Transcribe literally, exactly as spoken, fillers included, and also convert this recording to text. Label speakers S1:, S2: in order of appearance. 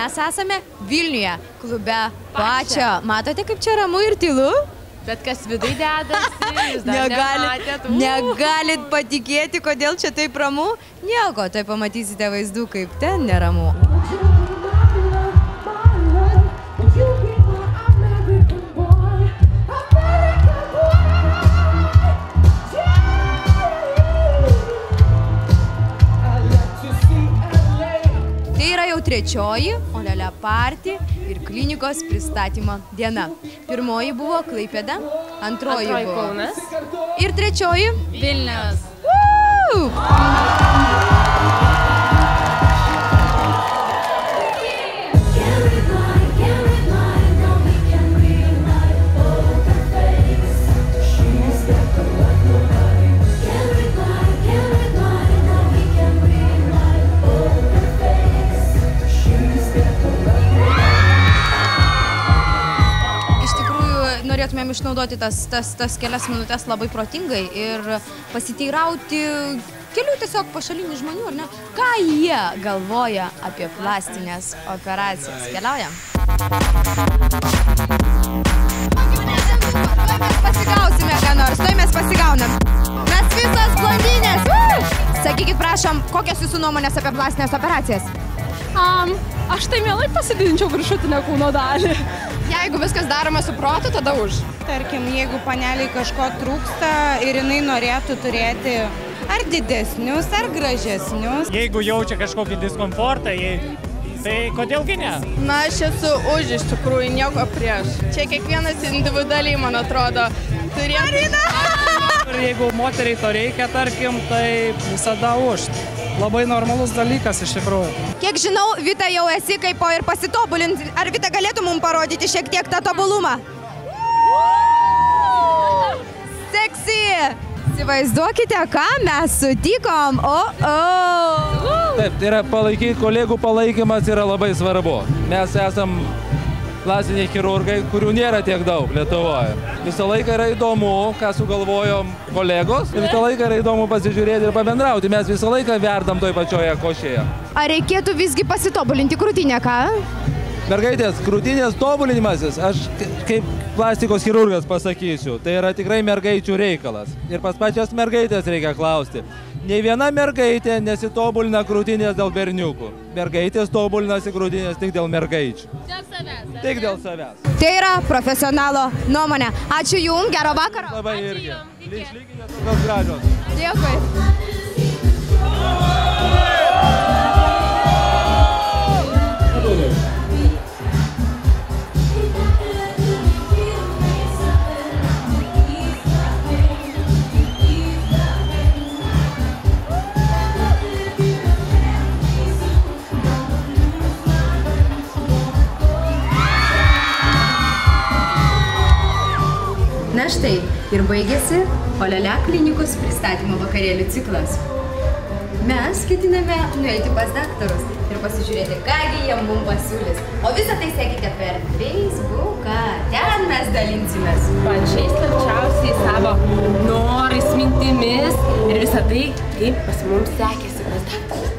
S1: mes esame Vilniuje, klube Pačio. Matote, kaip čia ramu ir tylu?
S2: Bet kas vidai dedasi, jūs dar nematėt.
S1: Negalit patikėti, kodėl čia taip ramu? Nieko, tai pamatysite vaizdų, kaip ten neramu. Tai yra jau trečioji Olele Party ir klinikos pristatymo diena. Pirmoji buvo Klaipėda, antroji buvo
S2: Kaunas
S1: ir trečioji
S2: Vilnius.
S1: Norėtumėm išnaudoti tas, tas, tas kelias minutės labai protingai ir pasiteirauti kelių tiesiog pašalinių žmonių, ar ne? Ką jie galvoja apie plastinės operacijas? Keliaujam? Tuoj mes pasigausime ką nors, tuoj mes pasigaunam. Mes visos blondinės! Sakykit, prašom, kokios jūsų nuomonės apie plastinės operacijas?
S2: Um, aš tai mielai pasididinčiau viršutinę kūno dalį.
S3: Jeigu viskas daroma su protu, tada už.
S4: Tarkim, jeigu paneliai kažko trūksta ir jinai norėtų turėti ar didesnius, ar gražesnius.
S5: Jeigu jaučia kažkokį diskomfortą, tai kodėlgi ne?
S3: Na, aš esu už, iš tikrųjų, nieko prieš. Čia kiekvienas individualiai, man atrodo, turėtų.
S5: Ir jeigu moteriai to reikia, tarkim, tai visada už. Labai normalus dalykas iš tikrųjų.
S1: Kiek žinau, Vita jau esi kaip ir pasitobulinti. Ar Vita galėtų mums parodyti šiek tiek tą tobulumą? Seksy! Įsivaizduokite, ką mes sutikom. O, o.
S6: Taip, tai yra palaikyti, kolegų palaikymas yra labai svarbu. Mes esam plastiniai chirurgai, kurių nėra tiek daug Lietuvoje. Visą laiką yra įdomu, ką sugalvojom kolegos, ir visą laiką yra įdomu pasižiūrėti ir pabendrauti. Mes visą laiką verdam toj pačioje košėje.
S1: Ar reikėtų visgi pasitobulinti krūtinę, ką?
S6: Mergaitės, krūtinės tobulinimasis, aš kaip plastikos chirurgas pasakysiu, tai yra tikrai mergaičių reikalas. Ir pas pačias mergaitės reikia klausti. Nei viena mergaitė nesitobulina krūtinės dėl berniukų. Mergaitės tobulinasi krūtinės tik dėl mergaičių.
S2: Dėl savęs.
S6: Tik dėl savęs.
S1: Tai yra profesionalo nuomonė. Ačiū Jums, gero vakaro.
S6: Labai irgi. Išlyginės tokios gražios.
S1: Dėkui. Na štai, ir baigėsi Olele klinikos pristatymo vakarėlių ciklas. Mes ketiname nueiti pas daktarus ir pasižiūrėti, kągi jie mums pasiūlys. O visą tai sekite per Facebooką, ten mes dalinsimės.
S2: Pačiais slapčiausiais savo norais, mintimis ir visą tai, kaip pas mums sekėsi pas daktarus.